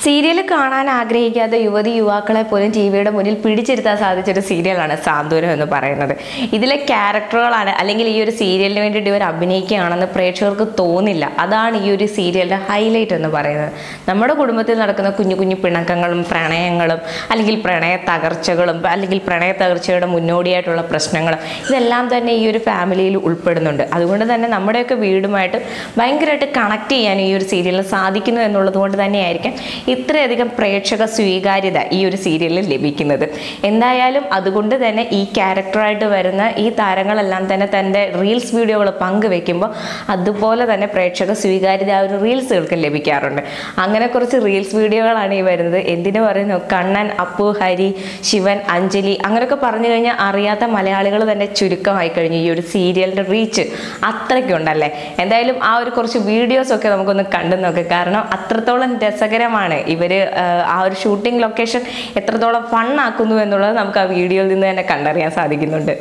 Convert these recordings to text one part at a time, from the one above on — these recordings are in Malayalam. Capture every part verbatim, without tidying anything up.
സീരിയൽ കാണാൻ ആഗ്രഹിക്കാത്ത യുവതി യുവാക്കളെ പോലും ടി വിയുടെ മുന്നിൽ പിടിച്ചിരുത്താൻ സാധിച്ചൊരു സീരിയലാണ് സാന്ത്വനം എന്ന് പറയുന്നത്. ഇതിലെ ക്യാരക്ടറുകളാണ് അല്ലെങ്കിൽ ഈ ഒരു സീരിയലിന് വേണ്ടിയിട്ട് ഇവർ അഭിനയിക്കുകയാണെന്ന് പ്രേക്ഷകർക്ക് തോന്നില്ല. അതാണ് ഈ ഒരു സീരിയലിൻ്റെ ഹൈലൈറ്റ് എന്ന് പറയുന്നത്. നമ്മുടെ കുടുംബത്തിൽ നടക്കുന്ന കുഞ്ഞു കുഞ്ഞു പിണക്കങ്ങളും പ്രണയങ്ങളും അല്ലെങ്കിൽ പ്രണയ തകർച്ചകളും അല്ലെങ്കിൽ പ്രണയ തകർച്ചയുടെ മുന്നോടിയായിട്ടുള്ള പ്രശ്നങ്ങളും ഇതെല്ലാം തന്നെ ഈ ഒരു ഫാമിലിയിൽ ഉൾപ്പെടുന്നുണ്ട്. അതുകൊണ്ട് തന്നെ നമ്മുടെയൊക്കെ വീടുമായിട്ട് ഭയങ്കരമായിട്ട് കണക്ട് ചെയ്യാൻ ഈ ഒരു സീരിയലിന് സാധിക്കുന്നു എന്നുള്ളത് കൊണ്ട് തന്നെയായിരിക്കും ഇത്രയധികം പ്രേക്ഷക സ്വീകാര്യത ഈ ഒരു സീരിയലിൽ ലഭിക്കുന്നത്. എന്തായാലും അതുകൊണ്ട് തന്നെ ഈ ക്യാരക്ടറായിട്ട് വരുന്ന ഈ താരങ്ങളെല്ലാം തന്നെ തൻ്റെ റീൽസ് വീഡിയോകൾ പങ്കുവെക്കുമ്പോൾ അതുപോലെ തന്നെ പ്രേക്ഷക സ്വീകാര്യത ആ ഒരു റീൽസുകൾക്ക് ലഭിക്കാറുണ്ട്. അങ്ങനെ കുറച്ച് റീൽസ് വീഡിയോകളാണ് ഈ വരുന്നത്. എന്തിനു പറയുന്നു, കണ്ണൻ, അപ്പു, ഹരി, ശിവൻ, അഞ്ജലി അങ്ങനെയൊക്കെ പറഞ്ഞു കഴിഞ്ഞാൽ അറിയാത്ത മലയാളികൾ തന്നെ ചുരുക്കമായി കഴിഞ്ഞു. ഈ ഒരു സീരിയലിൻ്റെ റീച്ച് അത്രയ്ക്കുണ്ടല്ലേ. എന്തായാലും ആ ഒരു കുറച്ച് വീഡിയോസൊക്കെ നമുക്കൊന്ന് കണ്ടു നോക്കാം. കാരണം അത്രത്തോളം രസകരമാണ് ഇവർ ആ ഒരു ഷൂട്ടിംഗ് ലൊക്കേഷൻ എത്രത്തോളം ഫണ്ണാക്കുന്നു എന്നുള്ളത് നമുക്ക് ആ വീഡിയോയിൽ നിന്ന് തന്നെ കണ്ടറിയാൻ സാധിക്കുന്നുണ്ട്.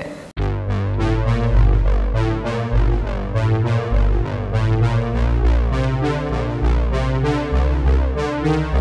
Thank you.